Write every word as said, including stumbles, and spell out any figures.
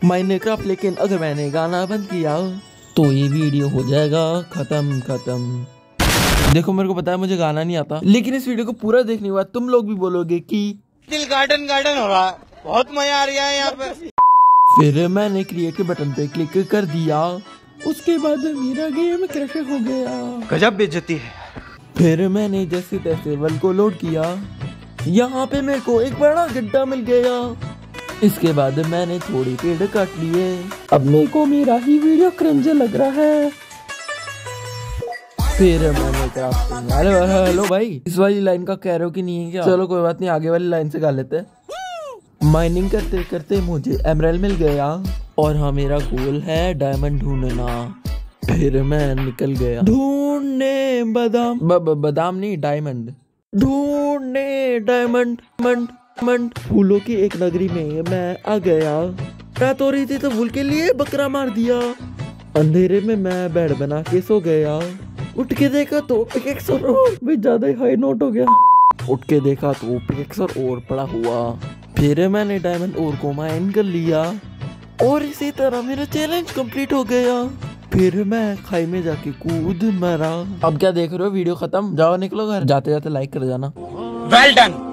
Minecraft, लेकिन अगर मैंने गाना बंद किया तो ये वीडियो हो जाएगा खत्म खत्म। देखो मेरे को पता है मुझे गाना नहीं आता, लेकिन इस वीडियो को पूरा देखने के बाद तुम लोग भी बोलोगे कि दिल गार्डन गार्डन हो रहा है, बहुत मजा आ रहा है यहाँ पे। फिर मैंने क्रिएट के बटन पे क्लिक कर दिया, उसके बाद मेरा गेम क्रैश हो गया। गजब बेइज्जती है। फिर मैंने जैसे तैसे वर्ल्ड को लोड किया, यहाँ पे मेरे को एक बड़ा गड्ढा मिल गया। इसके बाद मैंने थोड़ी पेड़ काट लिए। अब मेरे को मेरा ही वीडियो क्रिंज लग रहा है। फिर मैंने क्राफ्टिंग, हेलो हेलो भाई, इस वाली लाइन का कह रहे हो कि नहीं है क्या? चलो कोई बात नहीं, आगे वाली लाइन से गा लेते हैं। माइनिंग करते करते मुझे एमराल्ड मिल गया और हाँ मेरा गोल है डायमंड ढूंढना। फिर मैं निकल गया ढूंढने बादाम, ब, ब, बादाम नहीं डायमंड, ढूंढने डायमंड मंड मंड। फूलों की एक नगरी में मैं आ गया। रात हो रही थी तो फूल के लिए बकरा मार दिया। अंधेरे में मैं बेड बना के सो गया। उठ के देखा तो पिकेक्स और भी ज्यादा ही हाई नोट हो गया। उठ के देखा तो पिकेक्स और और पड़ा हुआ। फिर मैंने डायमंड और को माइन कर लिया और इसी तरह मेरा चैलेंज कंप्लीट हो गया। फिर मैं खाई में जाके कूद मरा। अब क्या देख रहे हो, वीडियो खत्म, जाओ निकलो घर, जाते जाते लाइक कर जाना। Well done.